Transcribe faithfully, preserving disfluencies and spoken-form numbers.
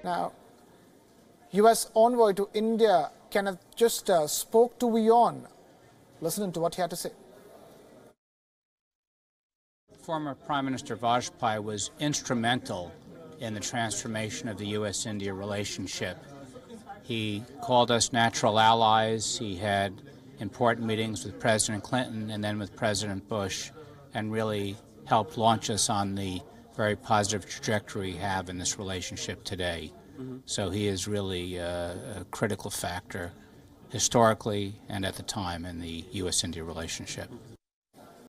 Now, U S envoy to India, Kenneth, just uh, spoke to WION. Listen to what he had to say. Former Prime Minister Vajpayee was instrumental in the transformation of the U S India relationship. He called us natural allies. He had important meetings with President Clinton and then with President Bush, and really helped launch us on the very positive trajectory we have in this relationship today. Mm-hmm. So he is really a, a critical factor historically and at the time in the U S India relationship.